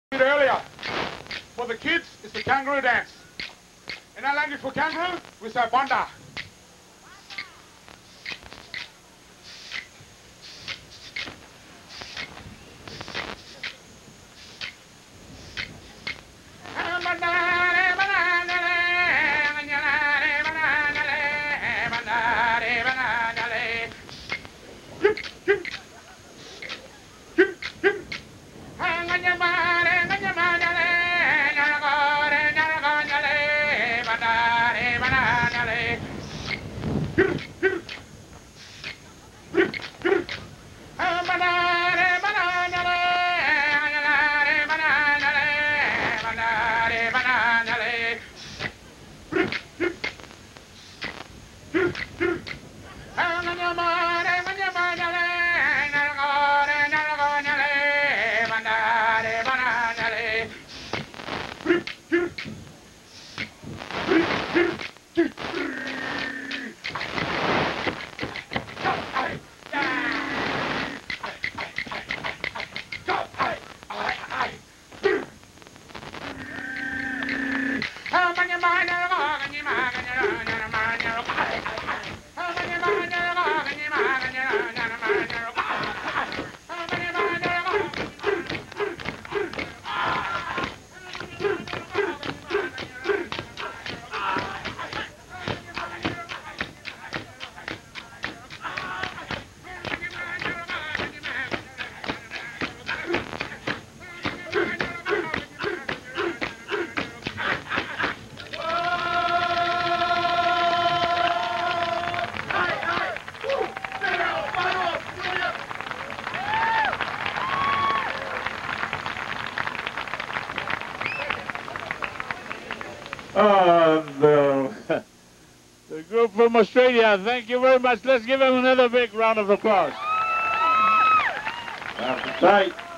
Earlier, for the kids, it's the kangaroo dance. In our language for kangaroo, we say bonda. The group from Australia, thank you very much. Let's give them another big round of applause. That's tight.